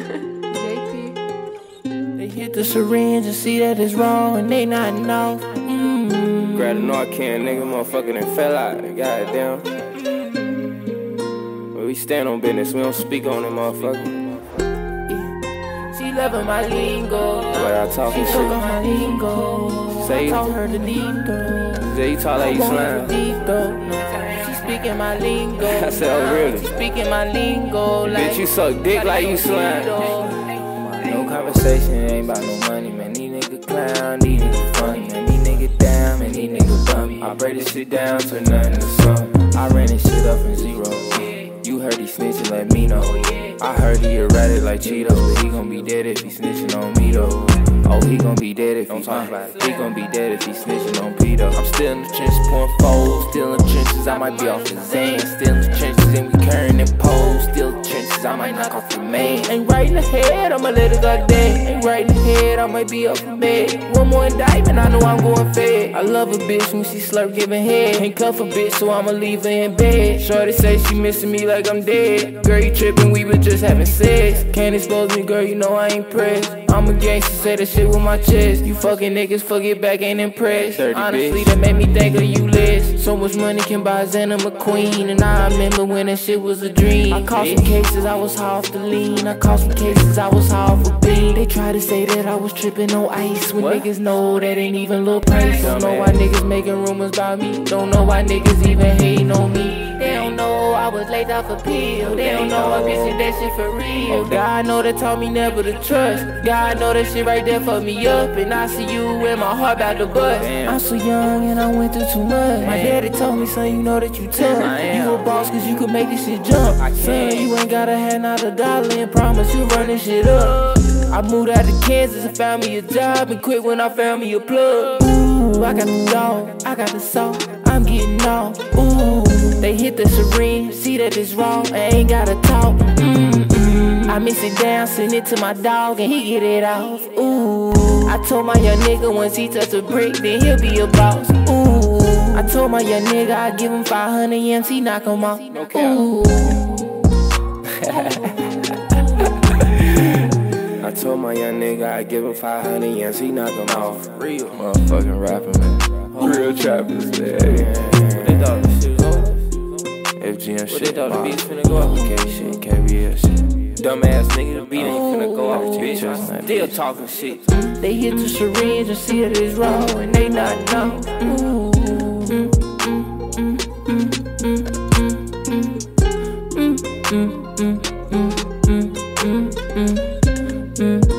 JP. They hit the syringe and see that it's wrong and they not know. Grab the Narcan, nigga, motherfucker done fell out. Goddamn. But we stand on business, we don't speak on it, motherfucker. She loving my lingo. But I talk She and took on shit. my lingo. Say I taught her the lingo. Say you talk like you slime. She speaking my lingo. I said, oh really? She speaking my lingo. Like, Bitch, you suck dick like you slime. No conversation, ain't about no money, man. These niggas clown, these niggas funny, man. These niggas down, man. These niggas bummy. I break this shit down to nothing to something. I ran this shit up from zero. You heard he snitching, let me know. I heard he erratic like Cheetos, but he gon' be dead if he snitching on me though. Oh, he gon' be dead if he talk about it. He gon' be dead if he snitching on Peter. I'm still in the trenches pouring foes, still in the trenches, I might be off the Zan. Still in the trenches and we carrying them poles. Still in the trenches, I might knock off the main. Ain't right in the head, I'ma let it go dead. Ain't right in the head, I might be up in bed. One more indictment, I know I'm going fed. I love a bitch when she slurp giving head. Ain't cuff a bitch, so I'ma leave her in bed. Shorty say she missing me like I'm dead. Girl, you tripping, we was just having sex. Can't expose me, girl, you know I ain't pressed. I'm a gangster, say that shit with my chest. You fucking niggas, forget back, ain't impressed. Honestly, that made me think of you less. So much money can buy Xana McQueen. And I remember when that shit was a dream. I caught some cases, I was high off the lean. I caught some cases, I was high off a bean. They try to say that I was tripping on ice. When niggas know that ain't even little price. Don't know why niggas making rumors about me. Don't know why niggas even hating on me. They don't know I was laid off a pill. They don't know I'm missing that shit for real. Oh, God know that taught me never to trust. God know that shit right there fucked me up. And I see you with my heart about to bust. I'm so young and I went through too much. My daddy told me, son, you know that you tough. You a boss cause you can make this shit jump. Son, you ain't gotta have not a dollar and promise you run this shit up. I moved out to Kansas and found me a job and quit when I found me a plug. Ooh, I got the dog, I got the salt, I'm getting off. Ooh, they hit the syringe, see that it's raw, I ain't gotta talk. I mix it down, send it to my dog and he get it off. Ooh, I told my young nigga once he touch a brick, then he'll be a boss. Ooh, I told my young nigga I'd give him 500 M's, he knock him off. Ooh. I told my young nigga I'd give him 500 Yens, he knock him off. Real motherfucking rapping, man. Real trappers, man. They thought the shit was over. FGM shit. They thought the beats finna go off. K shit, KBS shit. Dumbass nigga, the beat ain't finna go off, bitch. I'm still talking shit. They hit the syringe and see that it's wrong and they not know. Ooh.